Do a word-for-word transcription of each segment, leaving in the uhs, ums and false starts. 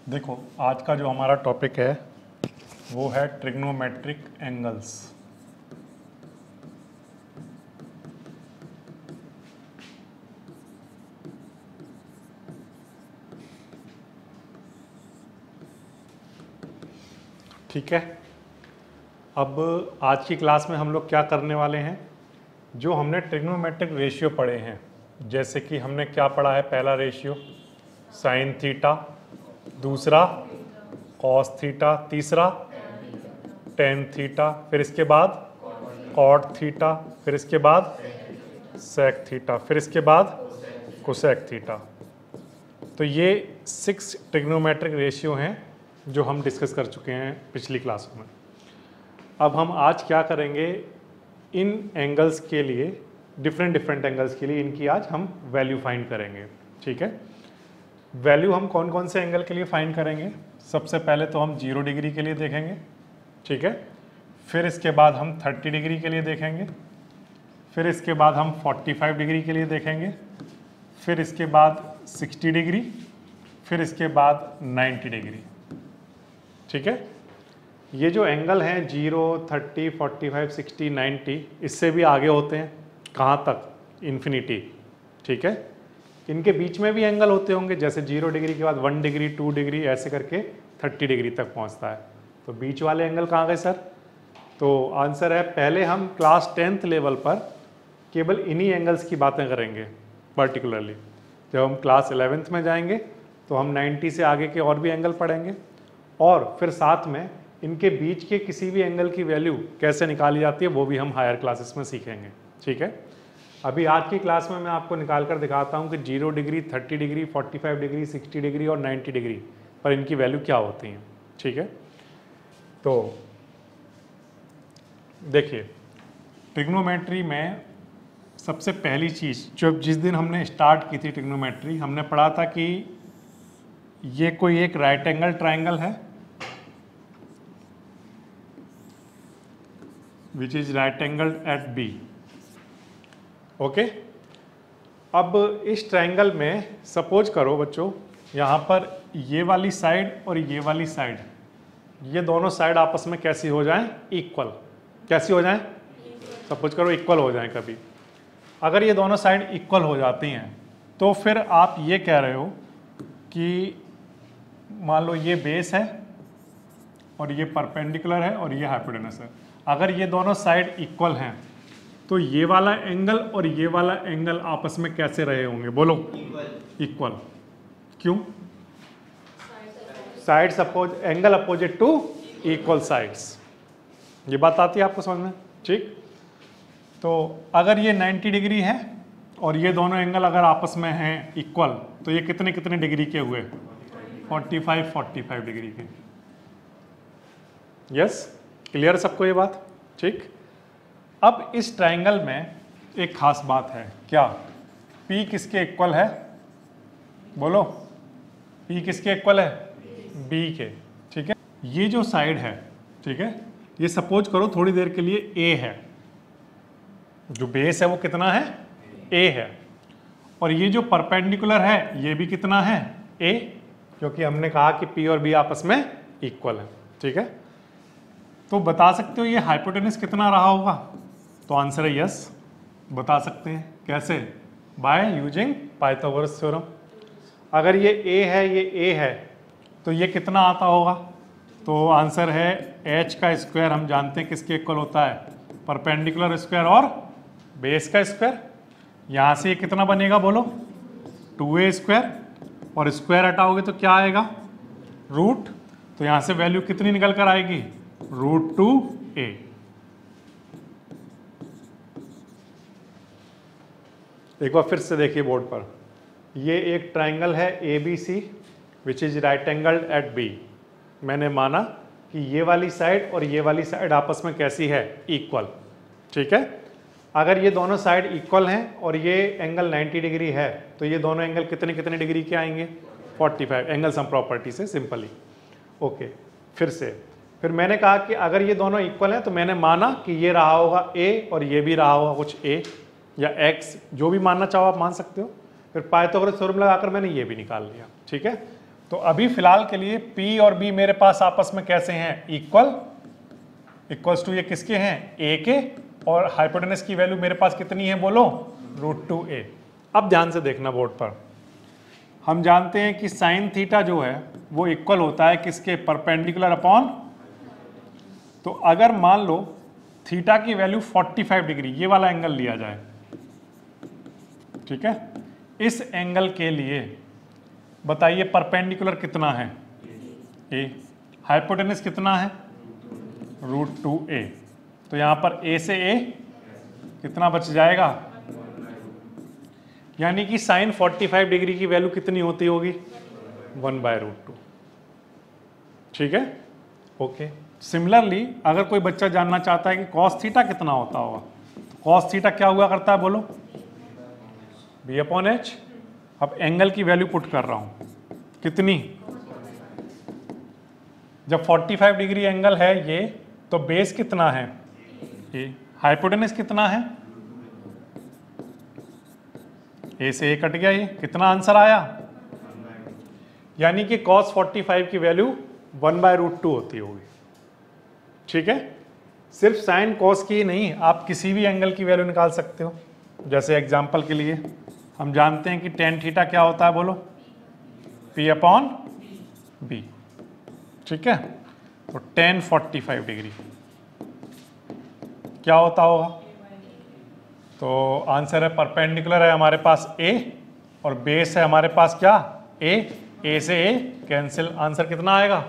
देखो आज का जो हमारा टॉपिक है वो है ट्रिग्नोमेट्रिक एंगल्स। ठीक है, अब आज की क्लास में हम लोग क्या करने वाले हैं, जो हमने ट्रिग्नोमेट्रिक रेशियो पढ़े हैं, जैसे कि हमने क्या पढ़ा है, पहला रेशियो साइन थीटा, दूसरा कॉस थीटा, तीसरा टेन थीटा, फिर इसके बाद कॉट थीटा, फिर इसके बाद सेक थीटा, फिर इसके बाद कोसेक थीटा। तो ये सिक्स ट्रिग्नोमेट्रिक रेशियो हैं जो हम डिस्कस कर चुके हैं पिछली क्लासों में। अब हम आज क्या करेंगे, इन एंगल्स के लिए, डिफरेंट डिफरेंट एंगल्स के लिए इनकी आज हम वैल्यू फाइंड करेंगे। ठीक है, वैल्यू हम कौन कौन से एंगल के लिए फाइंड करेंगे, सबसे पहले तो हम जीरो डिग्री के लिए देखेंगे। ठीक है, फिर इसके बाद हम थर्टी डिग्री के लिए देखेंगे, फिर इसके बाद हम फोर्टी फाइव डिग्री के लिए देखेंगे, फिर इसके बाद सिक्सटी डिग्री, फिर इसके बाद नाइन्टी डिग्री। ठीक है, ये जो एंगल हैं zero, thirty, forty five, sixty, ninety, इससे भी आगे होते हैं, कहाँ तक, इन्फिनिटी। ठीक है, इनके बीच में भी एंगल होते होंगे, जैसे जीरो डिग्री के बाद वन डिग्री, टू डिग्री, ऐसे करके थर्टी डिग्री तक पहुँचता है। तो बीच वाले एंगल कहाँ गए सर? तो आंसर है, पहले हम क्लास टेंथ लेवल पर केवल इन्हीं एंगल्स की बातें करेंगे पर्टिकुलरली। जब हम क्लास इलेवेंथ में जाएंगे तो हम नाइन्टी से आगे के और भी एंगल पढ़ेंगे, और फिर साथ में इनके बीच के किसी भी एंगल की वैल्यू कैसे निकाली जाती है वो भी हम हायर क्लासेस में सीखेंगे। ठीक है, अभी आज की क्लास में मैं आपको निकाल कर दिखाता हूँ कि zero degree, thirty degree, forty five degree, sixty degree और नाइन्टी डिग्री पर इनकी वैल्यू क्या होती हैं। ठीक है, तो देखिए ट्रिग्नोमेट्री में सबसे पहली चीज़, जब जिस दिन हमने स्टार्ट की थी ट्रिग्नोमेट्री, हमने पढ़ा था कि ये कोई एक राइट एंगल ट्राइंगल है which is right angle at B. Okay, अब इस ट्राइंगल में सपोज करो बच्चों, यहाँ पर ये वाली साइड और ये वाली साइड, ये दोनों साइड आपस में कैसी हो जाएं, इक्वल। कैसी हो जाएं? सपोज करो इक्वल हो जाएं। कभी अगर ये दोनों साइड इक्वल हो जाती हैं तो फिर आप ये कह रहे हो कि मान लो ये बेस है और ये परपेंडिकुलर है और ये हाइपोटेनस है। अगर ये दोनों साइड इक्वल हैं तो ये वाला एंगल और ये वाला एंगल आपस में कैसे रहे होंगे, बोलो? इक्वल। क्यों? Side suppose angle opposite to equal sides. ये बात आती है आपको समझ में? ठीक, तो अगर ये नाइन्टी डिग्री है और ये दोनों एंगल अगर आपस में हैं इक्वल, तो ये कितने कितने डिग्री के हुए? Forty five, forty five degree के। यस, क्लियर सबको ये बात? ठीक, अब इस ट्राइंगल में एक खास बात है, क्या? P किसके इक्वल है, बोलो? P किसके इक्वल है? B के। ठीक है, ये जो साइड है, ठीक है, ये सपोज करो थोड़ी देर के लिए A है, जो बेस है वो कितना है? A है, और ये जो परपेंडिकुलर है ये भी कितना है? A, क्योंकि हमने कहा कि P और B आपस में इक्वल है। ठीक है, तो बता सकते हो ये हाइपोटेनस कितना रहा होगा? तो आंसर है यस, बता सकते हैं। कैसे? By using Pythagoras theorem. अगर ये A है, ये A है, तो ये कितना आता होगा? तो आंसर है h का स्क्वायर, हम जानते हैं किसके इक्वल होता है? परपेंडिकुलर स्क्वायर और बेस का स्क्वायर। यहाँ से ये कितना बनेगा, बोलो? टू ए स्क्वायर, और स्क्वायर हटाओगे तो क्या आएगा? रूट। तो यहाँ से वैल्यू कितनी निकल कर आएगी? Root two A. एक बार फिर से देखिए बोर्ड पर, ये एक ट्राइंगल है A B C which is right angled at B. मैंने माना कि ये वाली साइड और ये वाली साइड आपस में कैसी है? इक्वल। ठीक है, अगर ये दोनों साइड इक्वल हैं और ये एंगल नाइन्टी डिग्री है, तो ये दोनों एंगल कितने कितने डिग्री के आएंगे? Forty five. Angle sum property से सिंपली। ओके, फिर से फिर मैंने कहा कि अगर ये दोनों इक्वल हैं तो मैंने माना कि ये रहा होगा A और ये भी रहा होगा कुछ A या X, जो भी मानना चाहो आप मान सकते हो। फिर पाइथागोरस थ्योरम लगाकर मैंने ये भी निकाल लिया। ठीक है, तो अभी फिलहाल के लिए P और B मेरे पास आपस में कैसे हैं, इक्वल, इक्वल्स टू ये किसके हैं, ए के, और हाइपोटेनस की वैल्यू मेरे पास कितनी है बोलो, रूट टू ए। अब ध्यान से देखना बोर्ड पर, हम जानते हैं कि साइन थीटा जो है वो इक्वल होता है किसके, परपेंडिकुलर अपॉन, तो अगर मान लो थीटा की वैल्यू पैंतालीस डिग्री, ये वाला एंगल लिया जाए, ठीक है, इस एंगल के लिए बताइए परपेंडिकुलर कितना है, ए, हाइपोटेनस कितना है, रूट टू ए, तो यहां पर ए से ए कितना बच जाएगा, यानी कि साइन पैंतालीस डिग्री की वैल्यू कितनी होती होगी, वन बाय रूट टू, ठीक है, ओके। सिमिलरली अगर कोई बच्चा जानना चाहता है कि कॉस थीटा कितना होता होगा, कॉस थीटा क्या हुआ करता है बोलो, बी अपॉन एच। अब एंगल की वैल्यू पुट कर रहा हूं कितनी, जब पैंतालीस डिग्री एंगल है ये, तो बेस कितना है ए, हाइपोटेनस कितना है, ए से ए कट गया, ये कितना आंसर आया, यानी कि cos पैंतालीस की value one by root two होती होगी, ठीक है। सिर्फ साइन कॉस की नहीं, आप किसी भी एंगल की वैल्यू निकाल सकते हो। जैसे एग्जांपल के लिए हम जानते हैं कि टेन थीटा क्या होता है बोलो, P अपॉन बी, ठीक है। तो टेन फोर्टी फाइव डिग्री क्या होता होगा, तो आंसर है परपेंडिकुलर है हमारे पास A और बेस है हमारे पास क्या A, A से A कैंसिल, आंसर कितना आएगा,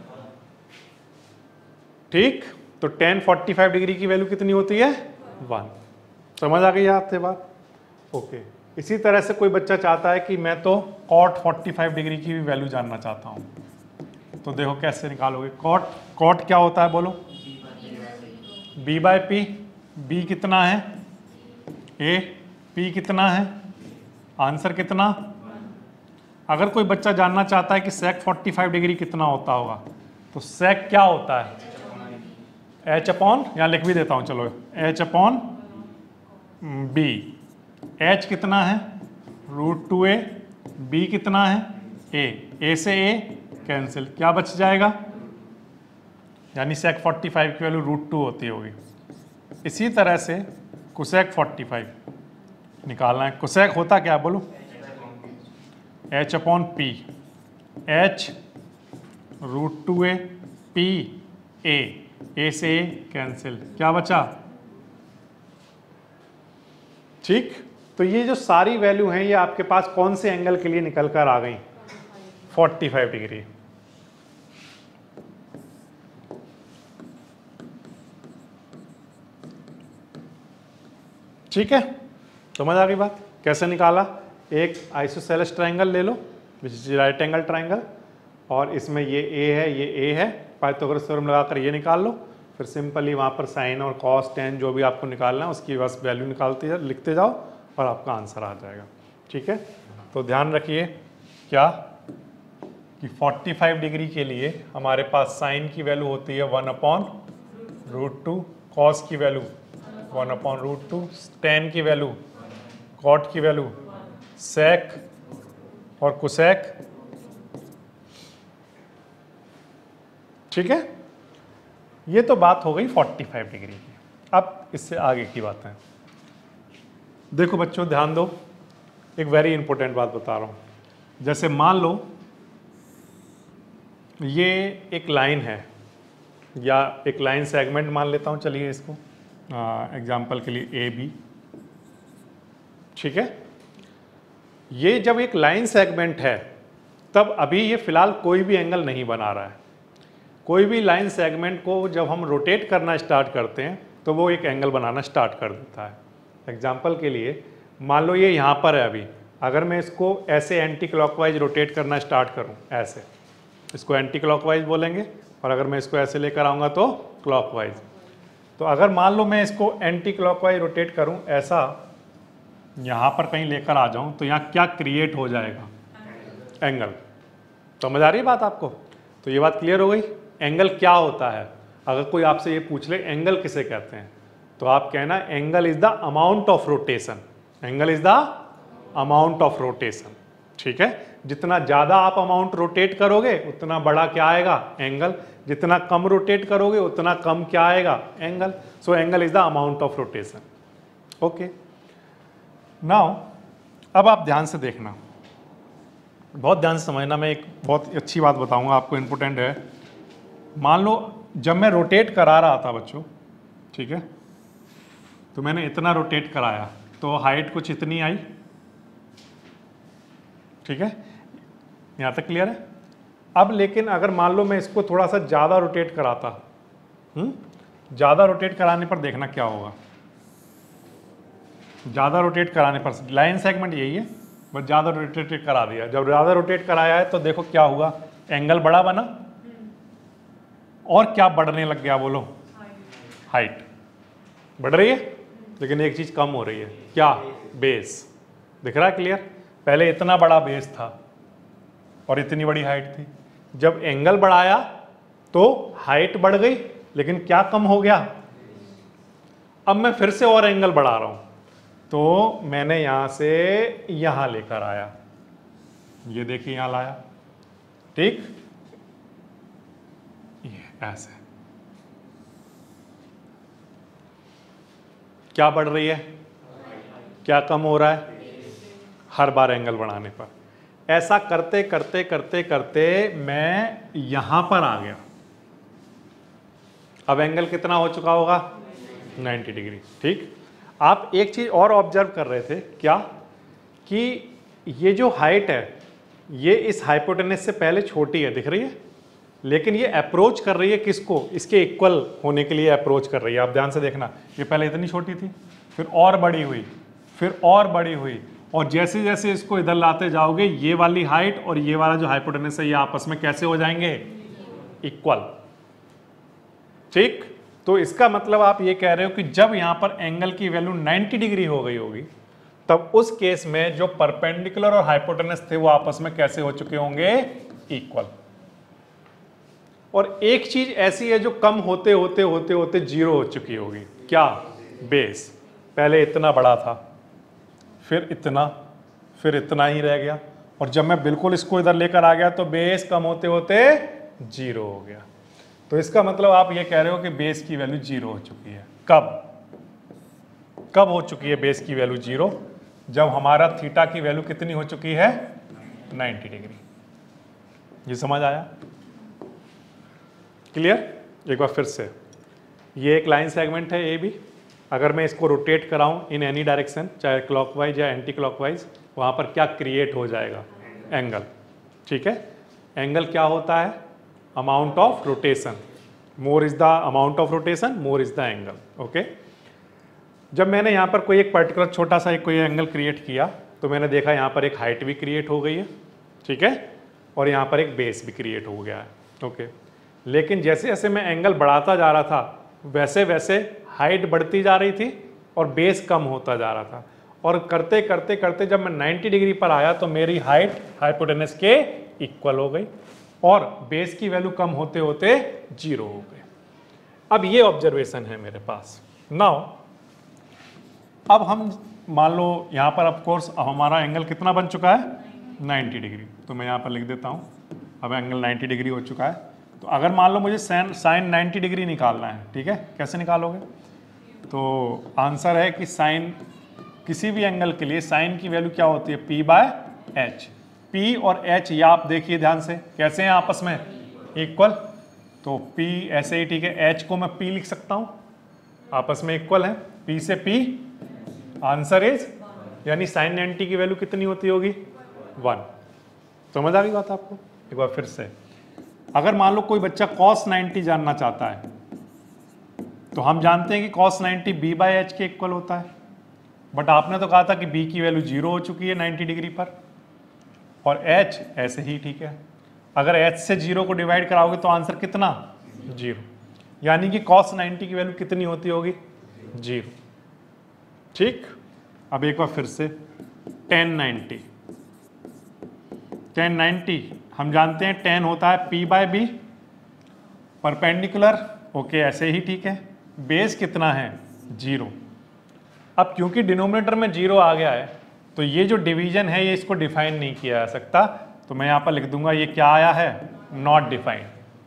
ठीक। तो टेन फोर्टी फाइव डिग्री की वैल्यू कितनी होती है, वन। समझ आ गई आपसे बात, ओके। इसी तरह से कोई बच्चा चाहता है कि मैं तो कॉट पैंतालीस डिग्री की भी वैल्यू जानना चाहता हूं, तो देखो कैसे निकालोगे, कॉट, कॉट क्या होता है बोलो, बी बाय पी, बी कितना है ए, पी कितना है, आंसर कितना। अगर कोई बच्चा जानना चाहता है कि सेक पैंतालीस डिग्री कितना होता होगा, तो सेक क्या होता है, एच अपॉन, यहाँ लिख भी देता हूँ चलो, एच अपॉन बी, एच कितना है रूट टू ए, बी कितना है ए, ए से ए कैंसिल, क्या बच जाएगा, यानी सेक पैंतालीस की वैल्यू रूट टू होती होगी। इसी तरह से कोसेक पैंतालीस निकालना है, कोसेक होता क्या है बोलो, H upon P, H root two A, P A, A से ए कैंसिल, क्या बचा, ठीक। तो ये जो सारी वैल्यू हैं ये आपके पास कौन से एंगल के लिए निकल कर आ गई, पैंतालीस डिग्री, ठीक है। समझ आ गई बात, कैसे निकाला, एक आइसोसेलेस ट्रायंगल ले लो which is right angle triangle, और इसमें ये ए है, ये ए है, पाइथागोरस थ्योरम लगाकर ये निकाल लो, फिर सिंपली वहाँ पर साइन और कॉस टेन जो भी आपको निकालना है उसकी बस वैल्यू निकालते लिखते जाओ और आपका आंसर आ जाएगा, ठीक है। तो ध्यान रखिए क्या कि पैंतालीस डिग्री के लिए हमारे पास साइन की वैल्यू होती है one upon root two, cos की value one upon root two, tan की वैल्यू, कॉट की वैल्यू, सेक और कुसेक, ठीक है। ये तो बात हो गई पैंतालीस डिग्री की। अब इससे आगे की बात है, देखो बच्चों ध्यान दो, एक वेरी इंपॉर्टेंट बात बता रहा हूं। जैसे मान लो ये एक लाइन है या एक लाइन सेगमेंट मान लेता हूं, चलिए इसको एग्जाम्पल के लिए ए बी, ठीक है। ये जब एक लाइन सेगमेंट है तब अभी ये फिलहाल कोई भी एंगल नहीं बना रहा है। कोई भी लाइन सेगमेंट को जब हम रोटेट करना स्टार्ट करते हैं तो वो एक एंगल बनाना स्टार्ट कर देता है। एग्जाम्पल के लिए मान लो ये यहाँ पर है अभी, अगर मैं इसको ऐसे एंटी क्लॉकवाइज रोटेट करना स्टार्ट करूँ, ऐसे, इसको एंटी क्लॉकवाइज बोलेंगे, और अगर मैं इसको ऐसे लेकर आऊँगा तो क्लॉकवाइज। तो अगर मान लो मैं इसको एंटी क्लॉकवाइज रोटेट करूँ, ऐसा यहाँ पर कहीं लेकर आ जाऊँ, तो यहाँ क्या क्रिएट हो जाएगा, एंगल। समझ आ रही है बात आपको, तो ये बात क्लियर हो गई। एंगल क्या होता है, अगर कोई आपसे ये पूछ ले एंगल किसे कहते हैं, तो आप कहना angle is the amount of rotation, angle is the amount of rotation, ठीक है, जितना ज्यादा आप अमाउंट रोटेट करोगे उतना बड़ा क्या आएगा, एंगल। जितना कम रोटेट करोगे उतना कम क्या आएगा, angle. So angle is the amount of rotation. Okay, now अब आप ध्यान से देखना, बहुत ध्यान से समझना। मैं एक बहुत अच्छी बात बताऊंगा आपको, इंपॉर्टेंट है। मान लो जब मैं रोटेट करा रहा था बच्चों, ठीक है, तो मैंने इतना रोटेट कराया तो हाइट कुछ इतनी आई, ठीक है, यहां तक क्लियर है। अब लेकिन अगर मान लो मैं इसको थोड़ा सा ज्यादा रोटेट कराता, हम्म ज्यादा रोटेट कराने पर देखना क्या होगा। ज्यादा रोटेट कराने पर लाइन सेगमेंट यही है, बस ज्यादा रोटेट करा दिया। जब ज्यादा रोटेट कराया है तो देखो क्या हुआ, एंगल बड़ा बना और क्या बढ़ने लग गया, बोलो, हाइट बढ़ रही है, लेकिन एक चीज कम हो रही है, क्या, बेस। दिख रहा है क्लियर। पहले इतना बड़ा बेस था और इतनी बड़ी हाइट थी, जब एंगल बढ़ाया तो हाइट बढ़ गई, लेकिन क्या कम हो गया। अब मैं फिर से और एंगल बढ़ा रहा हूं, तो मैंने यहां से यहां लेकर आया, ये देखिए यहां लाया, ठीक, ये ऐसे। क्या बढ़ रही है, क्या कम हो रहा है, हर बार एंगल बढ़ाने पर। ऐसा करते करते करते करते मैं यहां पर आ गया। अब एंगल कितना हो चुका होगा, नब्बे डिग्री। ठीक, आप एक चीज और ऑब्जर्व कर रहे थे, क्या, कि ये जो हाइट है ये इस हाइपोटेनस से पहले छोटी है, दिख रही है, लेकिन ये अप्रोच कर रही है किसको, इसके इक्वल होने के लिए अप्रोच कर रही है। आप ध्यान से देखना, ये पहले इतनी छोटी थी, फिर और बड़ी हुई, फिर और बड़ी हुई, और जैसे जैसे इसको इधर लाते जाओगे ये वाली हाइट और ये वाला जो हाइपोटेनस है ये आपस में कैसे हो जाएंगे, इक्वल। ठीक, तो इसका मतलब आप ये कह रहे हो कि जब यहां पर एंगल की वैल्यू नब्बे डिग्री हो गई होगी, तब उस केस में जो परपेंडिकुलर और हाइपोटेनस थे वो आपस में कैसे हो चुके होंगे, इक्वल। और एक चीज ऐसी है जो कम होते होते होते होते जीरो हो चुकी होगी, क्या, बेस। पहले इतना बड़ा था, फिर इतना, फिर इतना ही रह गया, और जब मैं बिल्कुल इसको इधर लेकर आ गया तो बेस कम होते होते जीरो हो गया। तो इसका मतलब आप ये कह रहे हो कि बेस की वैल्यू जीरो हो चुकी है। कब कब हो चुकी है बेस की वैल्यू जीरो, जब हमारा थीटा की वैल्यू कितनी हो चुकी है, नब्बे डिग्री। ये समझ आया, क्लियर। एक बार फिर से, ये एक लाइन सेगमेंट है ए बी, अगर मैं इसको रोटेट कराऊं इन एनी डायरेक्शन, चाहे क्लॉकवाइज या एंटी क्लॉकवाइज, वहां पर क्या क्रिएट हो जाएगा, एंगल। ठीक है, एंगल क्या होता है, amount of rotation. More is the amount of rotation, more is the angle. Okay, जब मैंने यहाँ पर कोई एक पर्टिकुलर छोटा सा एक कोई एंगल क्रिएट किया तो मैंने देखा यहाँ पर एक हाइट भी क्रिएट हो गई है, ठीक है, और यहाँ पर एक बेस भी क्रिएट हो गया है। ओके, लेकिन जैसे जैसे मैं एंगल बढ़ाता जा रहा था वैसे वैसे हाइट बढ़ती जा रही थी और बेस कम होता जा रहा था, और करते करते करते जब मैं नब्बे डिग्री पर आया तो मेरी हाइट हाइपोटेनस के इक्वल हो गई और बेस की वैल्यू कम होते होते जीरो हो गए। अब ये ऑब्जर्वेशन है मेरे पास। नाउ अब हम मान लो यहाँ पर ऑफ कोर्स हमारा एंगल कितना बन चुका है, नब्बे डिग्री, तो मैं यहाँ पर लिख देता हूँ, अब एंगल नब्बे डिग्री हो चुका है। तो अगर मान लो मुझे साइन साइन नब्बे डिग्री निकालना है, ठीक है, कैसे निकालोगे, तो आंसर है कि साइन किसी भी एंगल के लिए साइन की वैल्यू क्या होती है, पी बाय एच। पी और एच ये आप देखिए ध्यान से कैसे हैं आपस में, इक्वल। तो पी ऐसे ही, ठीक है, एच को मैं पी लिख सकता हूँ, आपस में इक्वल है, पी से पी, आंसर इज, यानी साइन नब्बे की वैल्यू कितनी होती होगी, वन। समझ आ गई बात आपको। एक बार फिर से, अगर मान लो कोई बच्चा कॉस नब्बे जानना चाहता है तो हम जानते हैं कि कॉस नब्बे बी बाय एच के इक्वल होता है, बट आपने तो कहा था कि बी की वैल्यू जीरो हो चुकी है नब्बे डिग्री पर, और एच ऐसे ही, ठीक है। अगर एच से जीरो को डिवाइड कराओगे तो आंसर कितना, जीरो, यानी कि कॉस नब्बे की वैल्यू कितनी होती होगी, जीरो। ठीक, अब एक बार फिर से, टेन नाइन्टी, टेन नाइन्टी हम जानते हैं टेन होता है P by B, perpendicular, okay, ऐसे ही, ठीक है। बेस कितना है, जीरो। अब क्योंकि डिनोमिनेटर में जीरो आ गया है तो ये जो डिवीजन है ये इसको डिफाइन नहीं किया जा सकता, तो मैं यहां पर लिख दूंगा ये क्या आया है, नॉट डिफाइंड।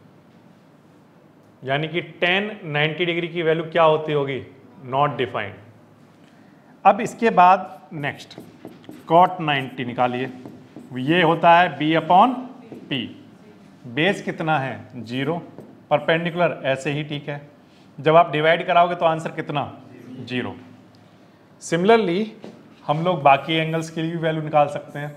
यानी कि टेन नाइन्टी डिग्री की वैल्यू क्या होती होगी, नॉट डिफाइंड। अब इसके बाद नेक्स्ट कॉट नाइन्टी निकालिए। ये होता है बी अपॉन पी, बेस कितना है जीरो, परपेंडिकुलर ऐसे ही ठीक है। जब आप डिवाइड कराओगे तो आंसर कितना, जीरो। सिमिलरली हम लोग बाकी एंगल्स के लिए भी वैल्यू निकाल सकते हैं।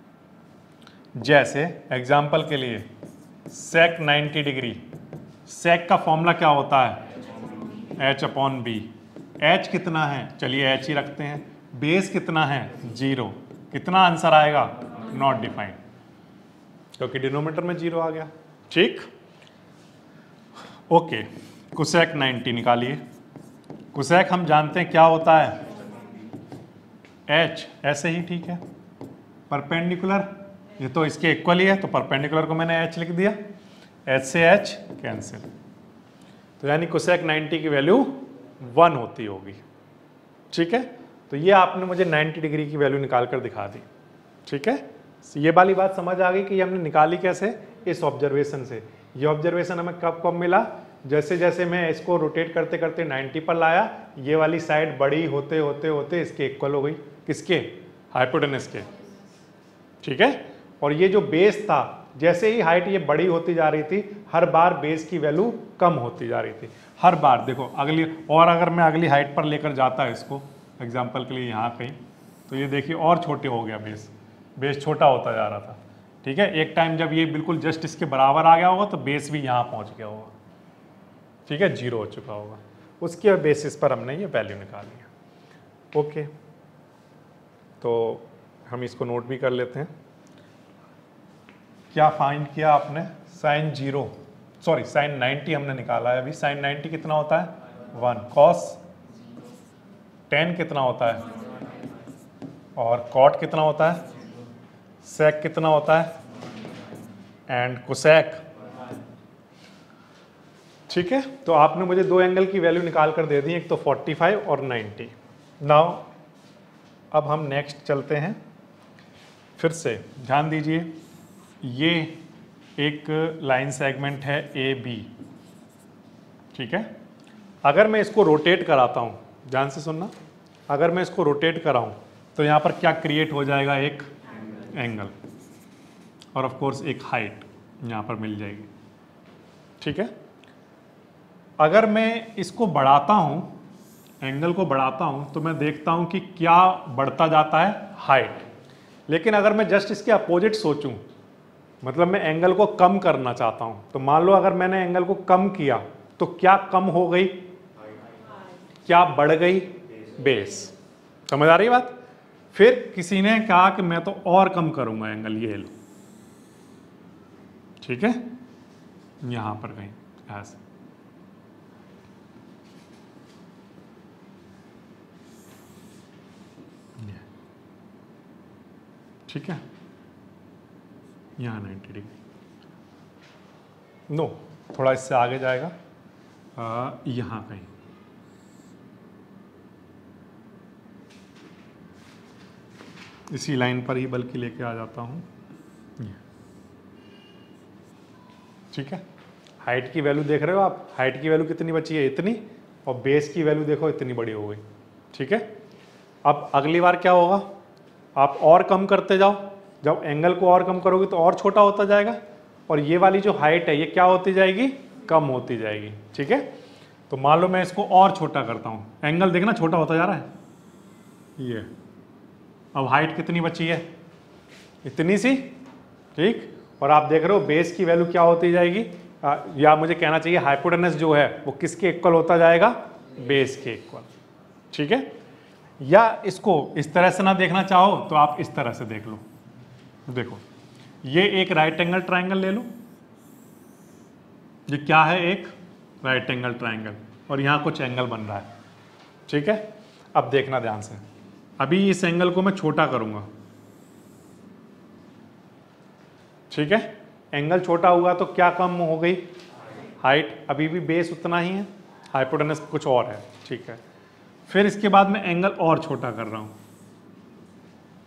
जैसे एग्जांपल के लिए सेक नाइन्टी डिग्री, सेक का फॉर्मूला क्या होता है, एच अपॉन बी। एच कितना है, चलिए एच ही रखते हैं। बेस कितना है, जीरो। कितना आंसर आएगा, नॉट डिफाइंड, क्योंकि डिनोमिनेटर में जीरो आ गया। ठीक, ओके। कोसेक नाइन्टी निकालिए। कोसेक हम जानते हैं क्या होता है, एच, ऐसे ही ठीक है। परपेंडिकुलर, ये तो इसके इक्वल ही है, तो परपेंडिकुलर को मैंने एच लिख दिया, एच से एच कैंसिल। तो यानी कोसेक नाइन्टी की वैल्यू वन होती होगी। ठीक है, तो ये आपने मुझे नाइन्टी डिग्री की वैल्यू निकाल कर दिखा दी। ठीक है, ये वाली बात समझ आ गई कि हमने निकाली कैसे, इस ऑब्जर्वेशन से। ये ऑब्जर्वेशन हमें कब कब मिला, जैसे जैसे मैं इसको रोटेट करते करते नाइन्टी पर लाया, ये वाली साइड बड़ी होते होते होते इसके इक्वल हो गई, किसके, हाइपोटेनस के। ठीक है, और ये जो बेस था, जैसे ही हाइट ये बड़ी होती जा रही थी, हर बार बेस की वैल्यू कम होती जा रही थी, हर बार। देखो अगली, और अगर मैं अगली हाइट पर लेकर जाता है इसको, एग्जाम्पल के लिए यहाँ कहीं, तो ये देखिए और छोटे हो गया बेस, बेस छोटा होता जा रहा था। ठीक है, एक टाइम जब ये बिल्कुल जस्ट इसके बराबर आ गया होगा तो बेस भी यहाँ पहुँच गया होगा। ठीक है, जीरो हो चुका होगा। उसके बेसिस पर हमने ये वैल्यू निकाली है। ओके, तो हम इसको नोट भी कर लेते हैं। क्या फाइंड किया आपने, sine zero, sorry sine ninety हमने निकाला है अभी। साइन नाइन्टी कितना होता है, वन। कॉस टेन कितना होता है, और कॉट कितना होता है, सेक कितना होता है, एंड कोसेक। ठीक है, तो आपने मुझे दो एंगल की वैल्यू निकाल कर दे दी, एक तो फोर्टी फाइव और नाइन्टी। नाउ अब हम नेक्स्ट चलते हैं। फिर से ध्यान दीजिए, ये एक लाइन सेगमेंट है ए बी। ठीक है, अगर मैं इसको रोटेट कराता हूँ, ध्यान से सुनना, अगर मैं इसको रोटेट कराऊँ तो यहाँ पर क्या क्रिएट हो जाएगा, एक एंगल, और ऑफ कोर्स एक हाइट यहाँ पर मिल जाएगी। ठीक है, अगर मैं इसको बढ़ाता हूँ, एंगल को बढ़ाता हूँ, तो मैं देखता हूँ कि क्या बढ़ता जाता है, हाइट। लेकिन अगर मैं जस्ट इसके अपोजिट सोचूं, मतलब मैं एंगल को कम करना चाहता हूं, तो मान लो अगर मैंने एंगल को कम किया तो क्या कम हो गई, क्या बढ़ गई, बेस। समझ आ रही बात। फिर किसी ने कहा कि मैं तो और कम करूंगा एंगल, ये लो। ठीक है, यहां पर कहीं ऐसे। ठीक है, यहाँ नाइन्टी डिग्री, नो थोड़ा इससे आगे जाएगा, यहाँ कहीं। इसी लाइन पर ही बल्कि लेके आ जाता हूँ। ठीक है, हाइट की वैल्यू देख रहे हो आप, हाइट की वैल्यू कितनी बची है, इतनी, और बेस की वैल्यू देखो इतनी बड़ी हो गई। ठीक है, अब अगली बार क्या होगा, आप और कम करते जाओ, जब एंगल को और कम करोगे तो और छोटा होता जाएगा, और ये वाली जो हाइट है ये क्या होती जाएगी, कम होती जाएगी। ठीक है, तो मान लो मैं इसको और छोटा करता हूँ, एंगल देखना छोटा होता जा रहा है ये। अब हाइट कितनी बची है, इतनी सी। ठीक, और आप देख रहे हो बेस की वैल्यू क्या होती जाएगी, आ, या मुझे कहना चाहिए हाइपोटेनस जो है वो किसके इक्वल होता जाएगा, बेस के इक्वल। ठीक है, या इसको इस तरह से ना देखना चाहो तो आप इस तरह से देख लो। देखो ये एक राइट एंगल ट्रायंगल ले लो, ये क्या है, एक राइट एंगल ट्रायंगल, और यहाँ कुछ एंगल बन रहा है। ठीक है, अब देखना ध्यान से, अभी इस एंगल को मैं छोटा करूंगा। ठीक है, एंगल छोटा हुआ तो क्या कम हो गई, हाइट। अभी भी बेस उतना ही है, हाइपोटेनस कुछ और है। ठीक है, फिर इसके बाद मैं एंगल और छोटा कर रहा हूं,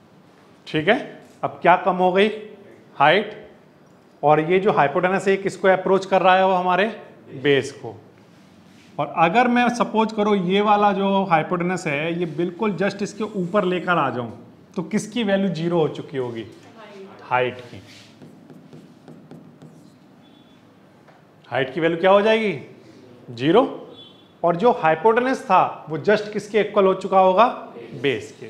ठीक है। अब क्या कम हो गई? हाइट। और ये जो हाइपोटेनस है किसको अप्रोच कर रहा है? वो हमारे बेस को। और अगर मैं सपोज करो ये वाला जो हाइपोटेनस है ये बिल्कुल जस्ट इसके ऊपर लेकर आ जाऊं तो किसकी वैल्यू जीरो हो चुकी होगी? हाइट की। हाइट की वैल्यू क्या हो जाएगी? जीरो। और जो हाइपोटेनस था वो जस्ट किसके इक्वल हो चुका होगा? बेस के।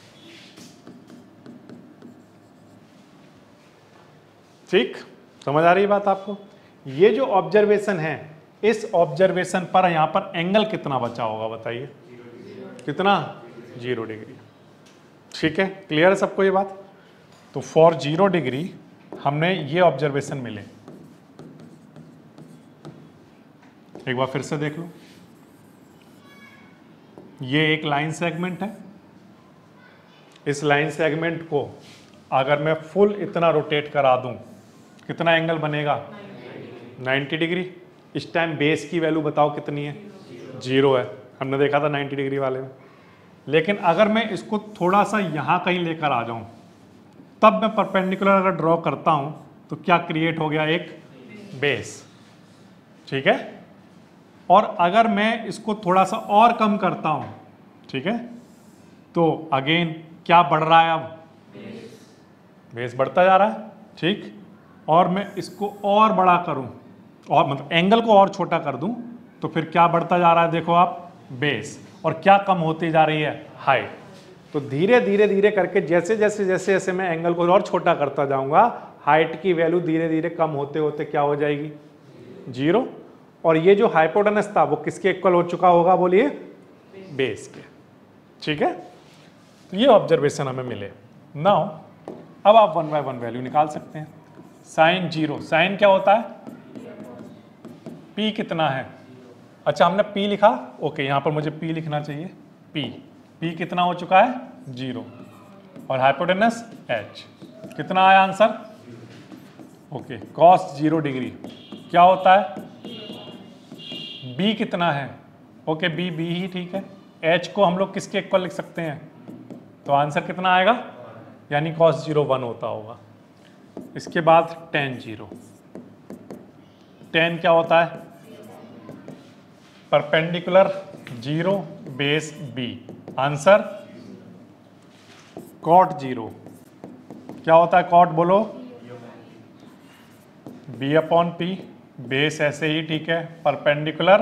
ठीक, समझ आ रही है बात आपको? ये जो ऑब्जर्वेशन है, इस ऑब्जर्वेशन पर यहां पर एंगल कितना बचा होगा बताइए? कितना? Zero degree. ठीक है, क्लियर है सबको ये बात? तो फॉर जीरो डिग्री हमने ये ऑब्जर्वेशन मिले। एक बार फिर से देख लो। ये एक लाइन सेगमेंट है। इस लाइन सेगमेंट को अगर मैं फुल इतना रोटेट करा दूं, कितना एंगल बनेगा? Ninety degree. इस टाइम बेस की वैल्यू बताओ कितनी है? जीरो है। हमने देखा था नाइन्टी डिग्री वाले में। लेकिन अगर मैं इसको थोड़ा सा यहाँ कहीं लेकर आ जाऊँ, तब मैं परपेंडिकुलर अगर ड्रॉ करता हूँ तो क्या क्रिएट हो गया? एक बेस। ठीक है। और अगर मैं इसको थोड़ा सा और कम करता हूँ, ठीक है, तो अगेन क्या बढ़ रहा है? अब बेस बढ़ता जा रहा है। ठीक। और मैं इसको और बड़ा करूं, और मतलब एंगल को और छोटा कर दूं, तो फिर क्या बढ़ता जा रहा है? देखो आप, बेस। और क्या कम होती जा रही है? हाइट। तो धीरे धीरे धीरे करके जैसे जैसे जैसे जैसे मैं एंगल को और छोटा करता जाऊंगा, हाइट की वैल्यू धीरे धीरे कम होते होते क्या हो जाएगी? जीरो। और ये जो हाइपोटेनस था वो किसके इक्वल हो चुका होगा? बोलिए, बेस के। ठीक है। तो ये ऑब्जर्वेशन हमें मिले। नाउ अब आप वन बाय वन वैल्यू निकाल सकते हैं। साइन जीरो, साइन क्या होता है? पी कितना है? अच्छा, हमने पी लिखा। ओके, यहां पर मुझे पी लिखना चाहिए। पी पी कितना हो चुका है? जीरो। और हाइपोटेनस एच कितना आया answer? Okay, cos zero degree क्या होता है? बी कितना है? ओके, बी बी ही ठीक है। एच को हम लोग किसके इक्वल लिख सकते हैं? तो आंसर कितना आएगा? यानी कॉस जीरो वन होता होगा। इसके बाद टेन जीरो। टेन क्या होता है? Perpendicular zero base B. Answer cot zero क्या होता है? कॉट बोलो, बी अपॉन पी। बेस ऐसे ही ठीक है। Perpendicular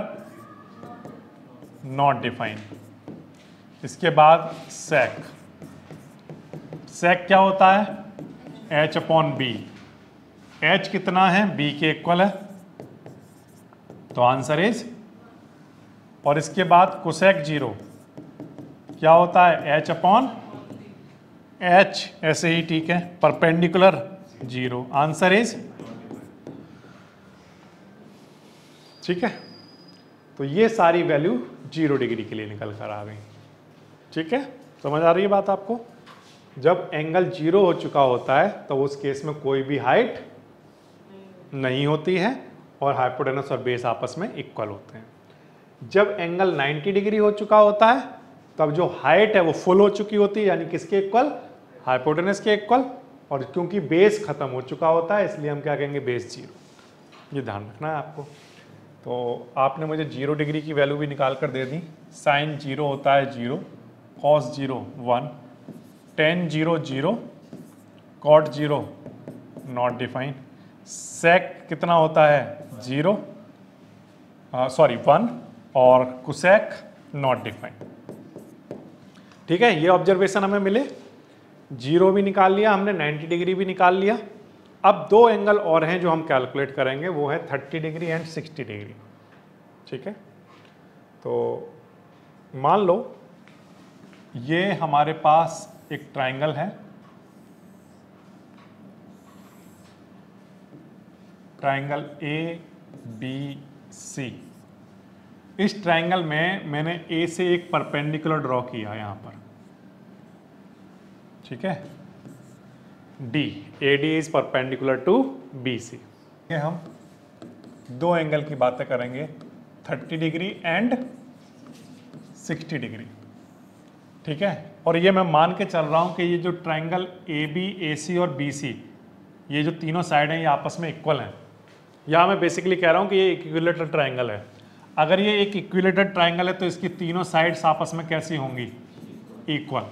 not define. इसके बाद सेक। सेक क्या होता है? H upon B. एच कितना है? बी के इक्वल है, तो आंसर इज। और इसके बाद कोसेक जीरो क्या होता है? एच अपॉन एच, ऐसे ही ठीक है। Perpendicular zero, answer is. ठीक है। तो ये सारी वैल्यू जीरो डिग्री के लिए निकल कर आ गई। ठीक है, समझ आ रही है बात आपको? जब एंगल जीरो हो चुका होता है तो उस केस में कोई भी हाइट नहीं होती है और हाइपोटेनस और बेस आपस में इक्वल होते हैं। जब एंगल नाइन्टी डिग्री हो चुका होता है तब जो हाइट है वो फुल हो चुकी होती है, यानी किसके इक्वल? हाइपोटेनस के इक्वल। और क्योंकि बेस खत्म हो चुका होता है इसलिए हम क्या कहेंगे? Base zero. ये ध्यान रखना है आपको। तो आपने मुझे जीरो डिग्री की वैल्यू भी निकाल कर दे दी। साइन जीरो होता है zero, cos zero one, tan zero zero, cot zero not define, sec कितना होता है? जीरो, सॉरी वन, और कुसेक नॉट डिफाइन। ठीक है, ये ऑब्जर्वेशन हमें मिले। जीरो भी निकाल लिया हमने, नाइन्टी डिग्री भी निकाल लिया। अब दो एंगल और हैं जो हम कैलकुलेट करेंगे, वो है thirty degree and sixty degree. ठीक है, तो मान लो ये हमारे पास एक ट्राइंगल है, ट्राइंगल ए बी सी। इस ट्राइंगल में मैंने ए से एक परपेंडिकुलर ड्रॉ किया यहां पर। ठीक है, D, A D is perpendicular to B C. हम दो एंगल की बातें करेंगे, thirty degree and sixty degree. ठीक है। और ये मैं मान के चल रहा हूँ कि ये जो ट्रायंगल ए बी ए सी और बी सी, ये जो तीनों साइड हैं ये आपस में इक्वल हैं। यहाँ मैं बेसिकली कह रहा हूँ कि ये इक्विलेटरल ट्रायंगल है। अगर ये एक इक्विलेटरल ट्रायंगल है तो इसकी तीनों साइड्स आपस में कैसी होंगी? इक्वल।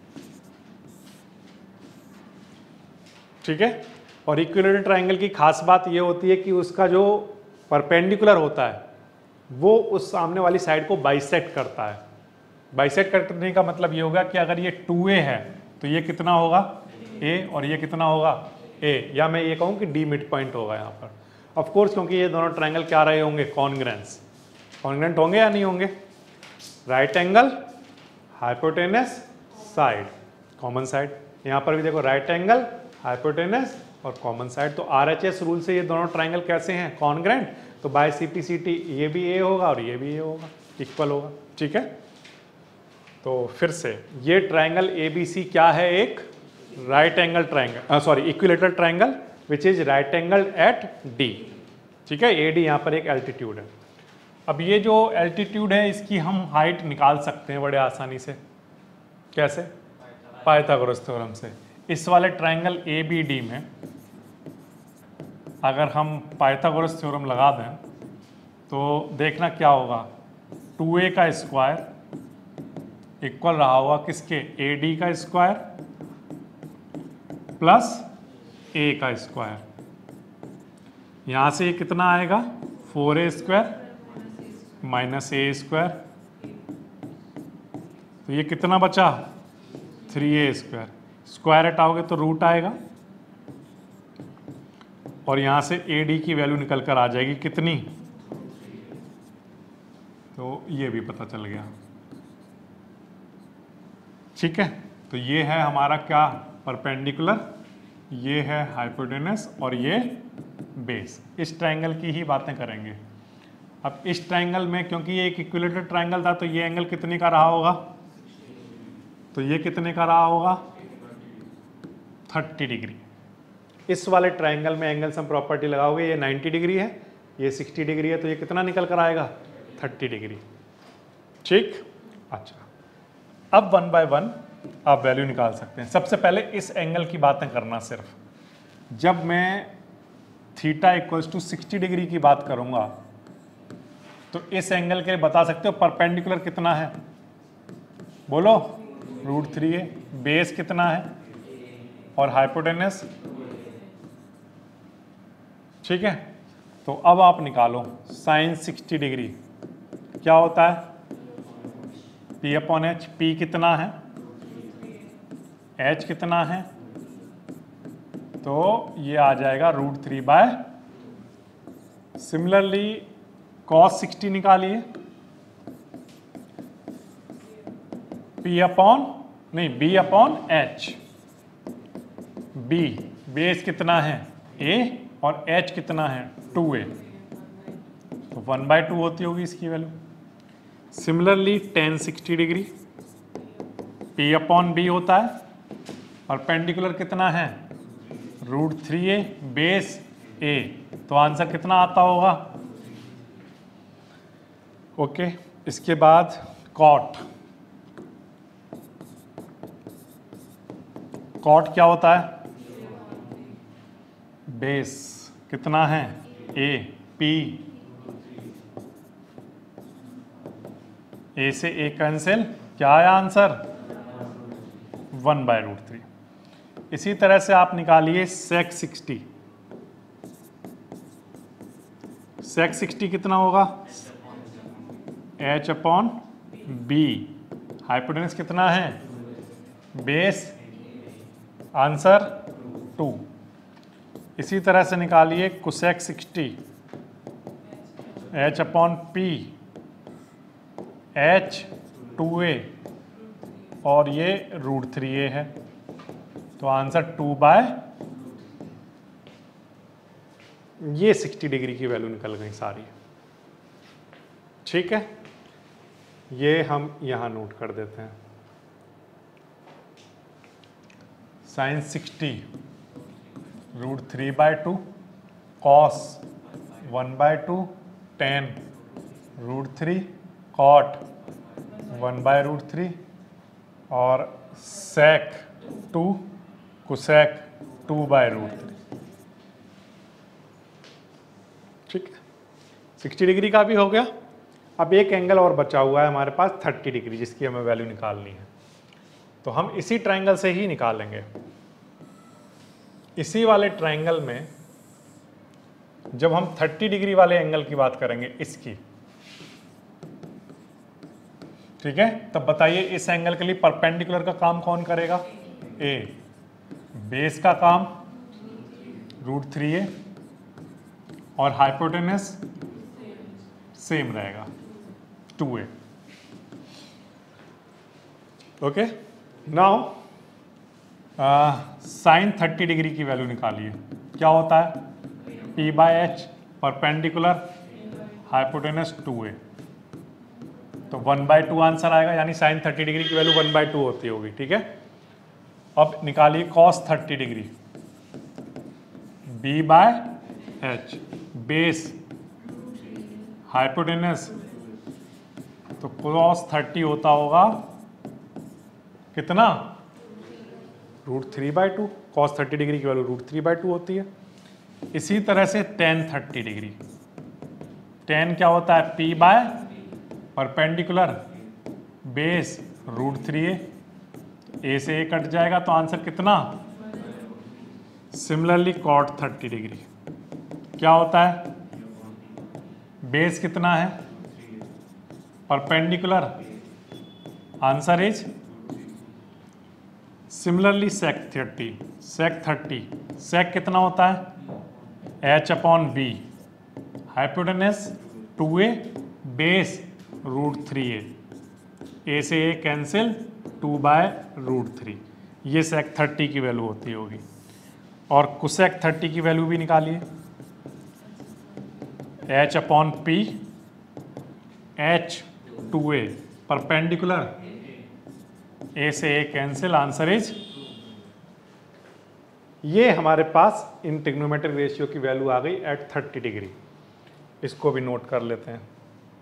ठीक है। और इक्विलेटरल ट्रायंगल की खास बात ये होती है कि उसका जो परपेंडिकुलर होता है वो उस सामने वाली साइड को बाइसेक्ट करता है। बाइसेक्ट करने का मतलब ये होगा कि अगर ये टू ए है तो ये कितना होगा? ए, और ये कितना होगा? ए, या मैं ये कहूँ कि डी मिड पॉइंट होगा यहाँ पर। ऑफ कोर्स क्योंकि ये दोनों ट्रायंगल क्या रहे होंगे? कॉन्ग्रेंस। कॉन्ग्रेंट होंगे या नहीं होंगे? Right angle, hypotenuse, side, common side. यहाँ पर भी देखो राइट एंगल, हाइपोटेनस और कॉमन साइड। तो आरएचएस रूल से ये दोनों ट्रायंगल कैसे हैं? कॉन्ग्रेंट। तो बाय सीपीसीटी ये भी ए होगा और ये भी ए होगा, इक्वल होगा। ठीक है। तो फिर से ये ट्रायंगल एबीसी क्या है? एक right angle triangle, sorry equilateral triangle which is right angle at D. ठीक है। ए डी यहाँ पर एक एल्टीट्यूड है। अब ये जो एल्टीट्यूड है इसकी हम हाइट निकाल सकते हैं बड़े आसानी से। कैसे? पाइथागोरस थ्योरम से। इस वाले ट्रायंगल ए बी डी में अगर हम पाइथागोरस थ्योरम लगा दें तो देखना क्या होगा? टू ए का स्क्वायर इक्वल रहा होगा किसके? ए डी का स्क्वायर प्लस ए का स्क्वायर। यहां से ये कितना आएगा? Four A square minus A square. तो ये कितना बचा? Three A square. स्क्वायर हटाओगे तो रूट आएगा और यहां से ए डी की वैल्यू निकल कर आ जाएगी कितनी? तो ये भी पता चल गया। ठीक है। तो ये है हमारा क्या? परपेंडिकुलर, ये है हाइपोटेनस और ये बेस। इस ट्रायंगल की ही बातें करेंगे। अब इस ट्रायंगल में क्योंकि ये एक इक्विलेटरल ट्रायंगल था तो ये एंगल कितने का रहा होगा? तो ये कितने का रहा होगा? Thirty degree. इस वाले ट्रायंगल में एंगल सम प्रॉपर्टी लगाओगे, ये नाइन्टी डिग्री है, ये सिक्सटी डिग्री है, तो ये कितना निकल कर आएगा? Thirty degree. ठीक। अच्छा, अब वन बाय वन आप वैल्यू निकाल सकते हैं। सबसे पहले इस एंगल की बातें करना। सिर्फ जब मैं theta equals to sixty degree की बात करूंगा तो इस एंगल के लिए बता सकते हो परपेंडिकुलर कितना है? बोलो। रूट थ्री है। बेस कितना है? और हाइपोटेनस। ठीक है। तो अब आप निकालो साइन सिक्सटी डिग्री क्या होता है? P upon H. पी कितना है? एच कितना है? तो ये आ जाएगा root three by. Similarly cos sixty निकालिए। पी अपॉन नहीं B upon H. B base कितना है? ए और एच कितना है? Two A. तो वन बाय टू होती होगी इसकी value. Similarly tan sixty degree P upon B होता है। परपेंडिकुलर कितना है? Root three A base A. तो आंसर कितना आता होगा? ओके। इसके बाद कॉट। कॉट क्या होता है? बेस कितना है? ए। पी ए से ए कैंसिल, क्या आया answer? One by root three. इसी तरह से आप निकालिए सेक सिक्सटी। सेक सिक्सटी कितना होगा? H upon B. हाइपोटेनस कितना है? बेस। Answer two. इसी तरह से निकालिए cosec sixty. H upon P, H two A और ये रूट थ्री ए है। तो आंसर टू बाय, ये सिक्सटी डिग्री की वैल्यू निकल गई सारी। ठीक है, ये हम यहां नोट कर देते हैं। Sine sixty root three by two, cos one by two, tan root three, cot one by root three, और sec two cosec two by root three. ठीक है, साठ डिग्री का भी हो गया। अब एक एंगल और बचा हुआ है हमारे पास तीस डिग्री, जिसकी हमें वैल्यू निकालनी है। तो हम इसी ट्रायंगल से ही निकालेंगे। इसी वाले ट्रायंगल में जब हम तीस डिग्री वाले एंगल की बात करेंगे, इसकी, ठीक है, तब बताइए इस एंगल के लिए परपेंडिकुलर का काम कौन करेगा? ए। बेस का काम रूट थ्री ए और हाइपोटेनस सेम रहेगा two A. Okay, now sine thirty degree की वैल्यू निकालिए। क्या होता है? P by H perpendicular hypotenuse two A, तो वन बाय टू आंसर आएगा, यानी साइन थर्टी डिग्री की वैल्यू वन बाय टू होती होगी। ठीक है, अब निकालिए cos thirty degree, B by H, base hypotenuse, तो कॉस थर्टी होता होगा कितना? Root three by two. Cos thirty degree की value root three by two होती है। इसी तरह से टेन थर्टी डिग्री, टेन क्या होता है? P by perpendicular base root three A, A से ए कट जाएगा तो आंसर कितना? सिमिलरली कॉट थर्टी डिग्री क्या होता है? बेस कितना है? Perpendicular, answer is similarly sec thirty, sec thirty, sec कितना होता है? H upon B, hypotenuse two A, base root three A, A से A cancel, two by root three. ये सेक थर्टी की वैल्यू होती होगी। और कुसेक थर्टी की वैल्यू भी निकालिए, H upon P, H two A perpendicular, A से ए कैंसिल, आंसर इज, ये हमारे पास इन ट्रिग्नोमेट्रिक रेशियो की वैल्यू आ गई एट थर्टी डिग्री। इसको भी नोट कर लेते हैं।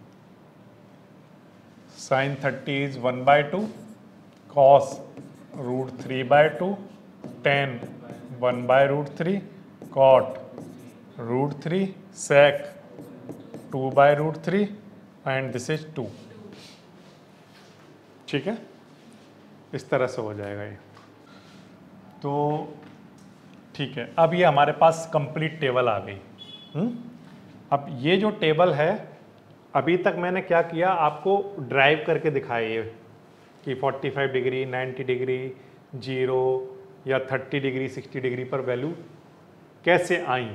Sine thirty is one by two, cos root three by two, tan one by root three, cot root three, sec two by root three, and this is two. ठीक है, इस तरह से हो जाएगा ये। तो ठीक है, अब ये हमारे पास कंप्लीट टेबल आ गई। हुँ? अब ये जो टेबल है, अभी तक मैंने क्या किया, आपको ड्राइव करके दिखाया ये कि पैंतालीस डिग्री, नब्बे डिग्री, जीरो या तीस डिग्री, साठ डिग्री पर वैल्यू कैसे आई।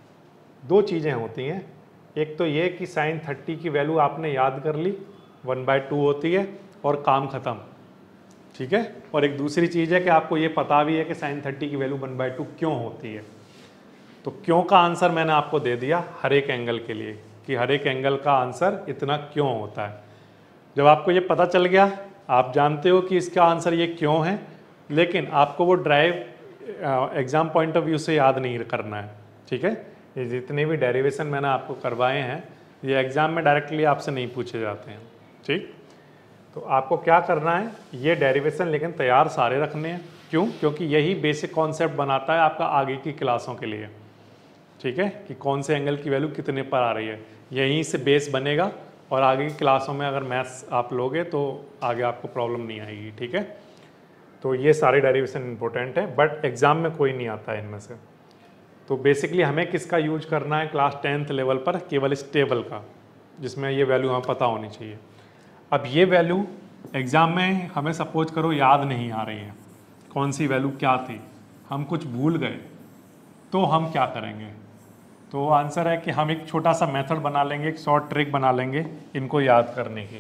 दो चीज़ें होती हैं, एक तो ये कि साइन थर्टी की वैल्यू आपने याद कर ली, वन बाय टू होती है और काम ख़त्म। ठीक है, और एक दूसरी चीज़ है कि आपको ये पता भी है कि साइन थर्टी की वैल्यू वन बाय टू क्यों होती है। तो क्यों का आंसर मैंने आपको दे दिया हर एक एंगल के लिए, कि हर एक एंगल का आंसर इतना क्यों होता है। जब आपको ये पता चल गया, आप जानते हो कि इसका आंसर ये क्यों है, लेकिन आपको वो derive exam point of view से याद नहीं करना है। ठीक है, ये जितने भी डेरिवेशन मैंने आपको करवाए हैं, ये एग्ज़ाम में डायरेक्टली आपसे नहीं पूछे जाते हैं। ठीक, तो आपको क्या करना है, ये डेरिवेशन लेकिन तैयार सारे रखने हैं। क्यों? क्योंकि यही बेसिक कॉन्सेप्ट बनाता है आपका आगे की क्लासों के लिए। ठीक है, कि कौन से एंगल की वैल्यू कितने पर आ रही है, यहीं से बेस बनेगा, और आगे की क्लासों में अगर मैथ्स आप लोगे तो आगे आपको प्रॉब्लम नहीं आएगी। ठीक है, तो ये सारे डेरिवेशन इंपॉर्टेंट है, बट एग्ज़ाम में कोई नहीं आता है इनमें से। तो बेसिकली हमें किसका यूज करना है क्लास टेंथ लेवल पर? केवल इस टेबल का, जिसमें ये वैल्यू हमें पता होनी चाहिए। अब ये वैल्यू एग्ज़ाम में हमें सपोज करो याद नहीं आ रही है, कौन सी वैल्यू क्या थी, हम कुछ भूल गए, तो हम क्या करेंगे? तो आंसर है कि हम एक छोटा सा मेथड बना लेंगे, एक शॉर्ट ट्रिक बना लेंगे इनको याद करने की।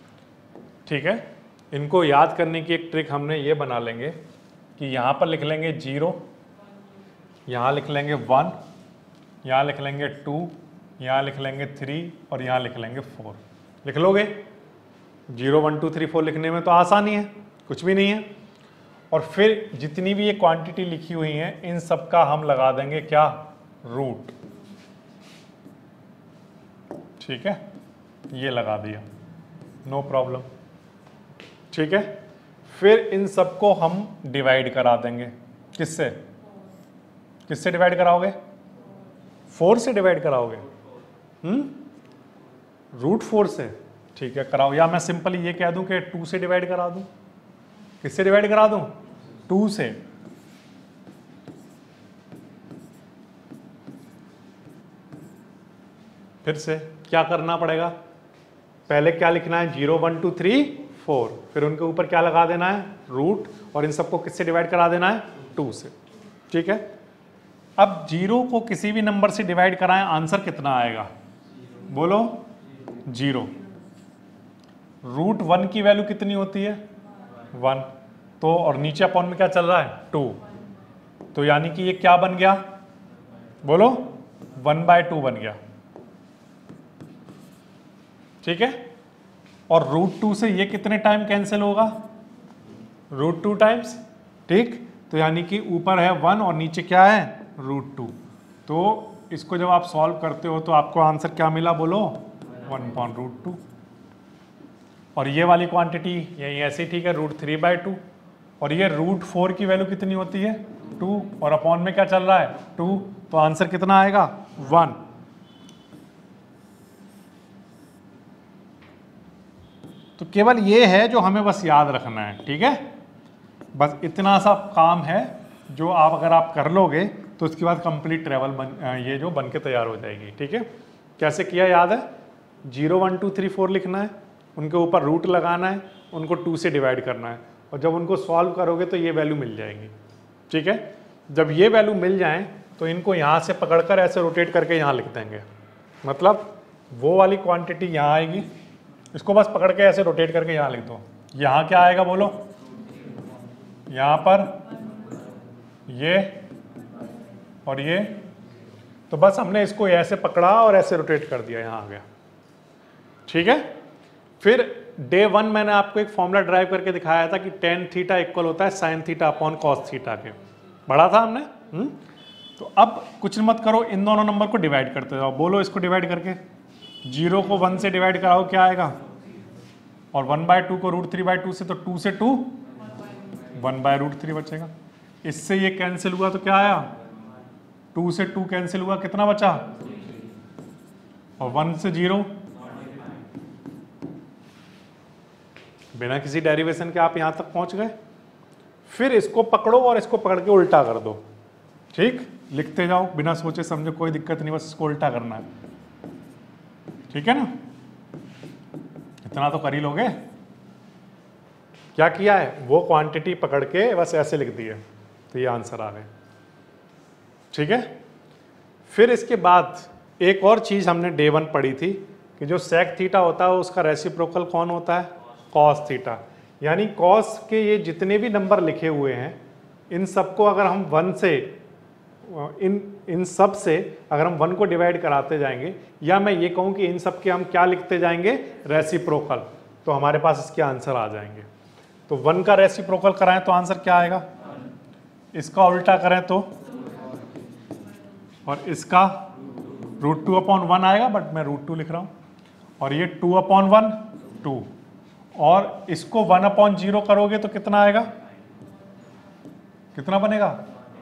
ठीक है, इनको याद करने की एक ट्रिक हमने ये बना लेंगे कि यहाँ पर लिख लेंगे जीरो, यहाँ लिख लेंगे वन, यहाँ लिख लेंगे टू, यहाँ लिख लेंगे थ्री, और यहाँ लिख लेंगे फोर। लिख लोगे? Zero one two three four लिखने में तो आसानी है, कुछ भी नहीं है। और फिर जितनी भी ये क्वांटिटी लिखी हुई है, इन सब का हम लगा देंगे क्या? रूट। ठीक है, ये लगा दिया, नो प्रॉब्लम। ठीक है, फिर इन सबको हम डिवाइड करा देंगे। किससे किससे डिवाइड कराओगे? फोर से डिवाइड कराओगे, हम्म रूट फोर से, ठीक है कराओ। या मैं सिंपली ये कह दूं कि टू से डिवाइड करा दूं। किससे डिवाइड करा दूं? टू से। फिर से क्या करना पड़ेगा? पहले क्या लिखना है? Zero one two three four, फिर उनके ऊपर क्या लगा देना है? रूट, और इन सबको किससे डिवाइड करा देना है? टू से, ठीक है। अब जीरो को किसी भी नंबर से डिवाइड कराएं, आंसर कितना आएगा? बोलो, जीरो। रूट वन की वैल्यू कितनी होती है? वन। तो और नीचे अपॉन में क्या चल रहा है? टू। तो यानी कि ये क्या बन गया? बोलो, वन बाय टू बन गया, ठीक है। और रूट टू से ये कितने टाइम कैंसिल होगा? रूट टू टाइम्स, ठीक। तो यानी कि ऊपर है वन और नीचे क्या है? Root two. तो इसको जब आप सॉल्व करते हो तो आपको आंसर क्या मिला? बोलो, वन पॉइंट रूट टू। और ये वाली क्वांटिटी यही ऐसी, ठीक है, रूट थ्री बाई टू। और ये रूट फोर की वैल्यू कितनी होती है? टू, और अपॉन में क्या चल रहा है? टू। तो आंसर कितना आएगा? वन। तो केवल ये है जो हमें बस याद रखना है, ठीक है। बस इतना सा काम है जो आप अगर आप कर लोगे तो उसके बाद कंप्लीट ट्रेवल बन ये जो बन के तैयार हो जाएगी, ठीक है। कैसे किया याद है? Zero one two three four लिखना है, उनके ऊपर रूट लगाना है, उनको टू से डिवाइड करना है, और जब उनको सॉल्व करोगे तो ये वैल्यू मिल जाएगी, ठीक है। जब ये वैल्यू मिल जाए तो इनको यहाँ से पकड़कर ऐसे रोटेट करके यहाँ लिख देंगे। मतलब वो वाली क्वांटिटी यहाँ आएगी, इसको बस पकड़ के ऐसे रोटेट करके यहाँ लिख दो। यहाँ क्या आएगा? बोलो, यहाँ पर ये और ये। तो बस हमने इसको ऐसे पकड़ा और ऐसे रोटेट कर दिया, यहाँ आ गया, ठीक है। फिर डे वन मैंने आपको एक फॉर्मूला ड्राइव करके दिखाया था कि टेन थीटा इक्वल होता है sine theta upon cos theta के, पढ़ा था हमने। हुँ? तो अब कुछ मत करो, इन दोनों नंबर को डिवाइड करते जाओ। बोलो, इसको डिवाइड करके जीरो को वन से डिवाइड कराओ, क्या आएगा? और वन बाय टू को रूट थ्री बाय टू से, तो टू से two one by root three बचेगा। इससे ये कैंसिल हुआ तो क्या आया? टू से टू कैंसिल हुआ, कितना बचा? और वन से जीरो। बिना किसी डेरिवेशन के आप यहां तक पहुंच गए। फिर इसको पकड़ो और इसको पकड़ के उल्टा कर दो, ठीक। लिखते जाओ बिना सोचे समझे, कोई दिक्कत नहीं, बस इसको उल्टा करना है, ठीक है ना। इतना तो कर ही लोगे। क्या किया है? वो क्वांटिटी पकड़ के बस ऐसे लिख दी है, तो ये आंसर आ गए, ठीक है। फिर इसके बाद एक और चीज हमने डे वन पढ़ी थी कि जो सेक थीटा होता है उसका रेसिप्रोकल कौन होता है? Cos theta. यानी कॉस के ये जितने भी नंबर लिखे हुए हैं, इन सबको अगर हम वन से इन इन सब से अगर हम वन को डिवाइड कराते जाएंगे, या मैं ये कहूँ कि इन सब के हम क्या लिखते जाएंगे? रेसिप्रोकल, तो हमारे पास इसके आंसर आ जाएंगे। तो वन का रेसिप्रोकल कराएं तो आंसर क्या आएगा? इसका उल्टा करें तो, और इसका रूट टू अपॉन वन आएगा, बट मैं रूट टू लिख रहा हूं। और ये टू अपॉन वन टू, और इसको वन अपॉन जीरो करोगे तो कितना आएगा? कितना बनेगा?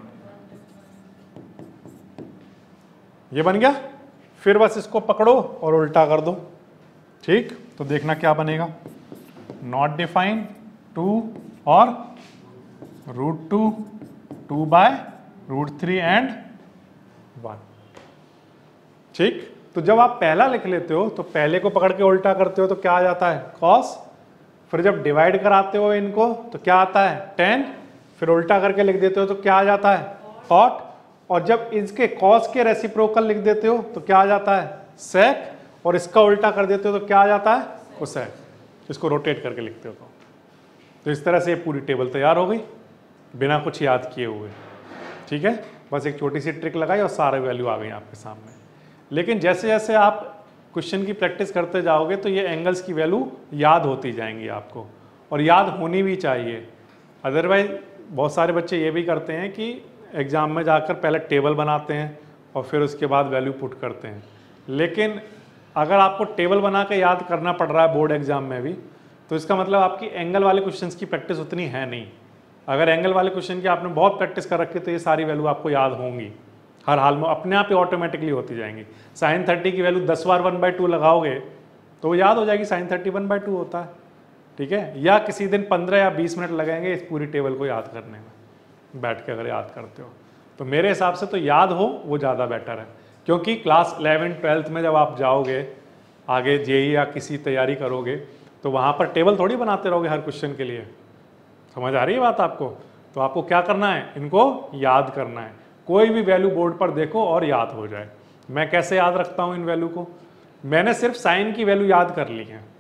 ये बन गया। फिर बस इसको पकड़ो और उल्टा कर दो, ठीक। तो देखना क्या बनेगा? नॉट डिफाइन टू और root two, two by root three and one, ठीक। तो जब आप पहला लिख लेते हो तो पहले को पकड़ के उल्टा करते हो तो क्या आ जाता है? कॉस। फिर जब डिवाइड कराते हो इनको तो क्या आता है? टेन। फिर उल्टा करके लिख देते हो तो क्या आ जाता है? कॉट। और जब इसके कॉस के रेसिप्रोकल लिख देते हो तो क्या आ जाता है? सेक। और इसका उल्टा कर देते हो तो क्या आ जाता है? कोसेक। इसको रोटेट करके लिखते हो तो तो इस तरह से ये पूरी टेबल तैयार हो गई बिना कुछ याद किए हुए, ठीक है। बस एक छोटी सी ट्रिक लगाई और सारे वैल्यू आ गई आपके सामने। लेकिन जैसे जैसे आप क्वेश्चन की प्रैक्टिस करते जाओगे तो ये एंगल्स की वैल्यू याद होती जाएंगी आपको, और याद होनी भी चाहिए। अदरवाइज बहुत सारे बच्चे ये भी करते हैं कि एग्ज़ाम में जाकर पहले टेबल बनाते हैं और फिर उसके बाद वैल्यू पुट करते हैं। लेकिन अगर आपको टेबल बना के याद करना पड़ रहा है बोर्ड एग्ज़ाम में भी, तो इसका मतलब आपकी एंगल वाले क्वेश्चंस की प्रैक्टिस उतनी है नहीं। अगर एंगल वाले क्वेश्चन की आपने बहुत प्रैक्टिस कर रखी है तो ये सारी वैल्यू आपको याद होंगी, हर हाल में अपने आप ही ऑटोमेटिकली होती जाएंगी। साइन थर्टी की वैल्यू दस बार वन बाई टू लगाओगे तो वो याद हो जाएगी, sine thirty one by two होता है, ठीक है। या किसी दिन पंद्रह या बीस मिनट लगेंगे इस पूरी टेबल को याद करने में, बैठ के अगर याद करते हो तो मेरे हिसाब से तो याद हो वो ज़्यादा बेटर है। क्योंकि क्लास इलेवन ट्वेल्थ में जब आप जाओगे आगे जेई या किसी तैयारी करोगे तो वहाँ पर टेबल थोड़ी बनाते रहोगे हर क्वेश्चन के लिए। समझ आ रही है बात आपको? तो आपको क्या करना है, इनको याद करना है। कोई भी वैल्यू बोर्ड पर देखो और याद हो जाए। मैं कैसे याद रखता हूँ इन वैल्यू को, मैंने सिर्फ साइन की वैल्यू याद कर ली है।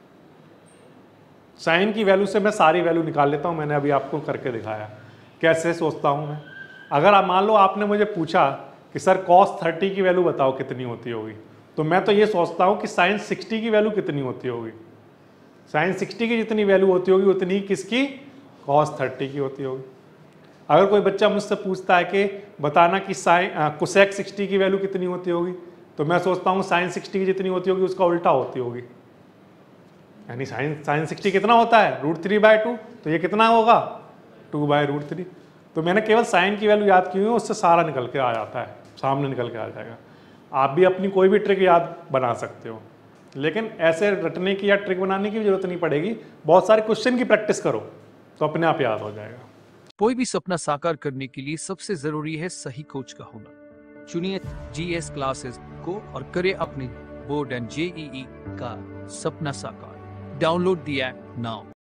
साइन की वैल्यू से मैं सारी वैल्यू निकाल लेता हूँ, मैंने अभी आपको करके दिखाया कैसे सोचता हूँ मैं। अगर आप मान लो आपने मुझे पूछा कि सर कॉस थर्टी की वैल्यू बताओ कितनी होती होगी, तो मैं तो ये सोचता हूँ कि साइन सिक्सटी की वैल्यू कितनी होती होगी। साइन सिक्सटी की जितनी वैल्यू होती होगी उतनी ही किसकी, कॉस थर्टी की होती होगी। अगर कोई बच्चा मुझसे पूछता है कि बताना कि साइन कोसेक सिक्सटी की वैल्यू कितनी होती होगी, तो मैं सोचता हूँ साइन सिक्सटी की जितनी होती होगी उसका उल्टा होती होगी। यानी साइन साइन सिक्सटी कितना होता है, रूट थ्री बाय टू, तो ये कितना होगा, टू बाय रूट थ्री। तो मैंने केवल साइन की वैल्यू याद की हुई है, उससे सारा निकल के आ जाता है, सामने निकल के आ जाएगा। आप भी अपनी कोई भी ट्रिक याद बना सकते हो, लेकिन ऐसे रटने की या ट्रिक बनाने की जरूरत नहीं पड़ेगी। बहुत सारे क्वेश्चन की प्रैक्टिस करो तो अपने आप याद हो जाएगा। कोई भी सपना साकार करने के लिए सबसे जरूरी है सही कोच का होना। चुनिए जीएस क्लासेस को और करें अपने बोर्ड एंड जेईई का सपना साकार। Download the app now.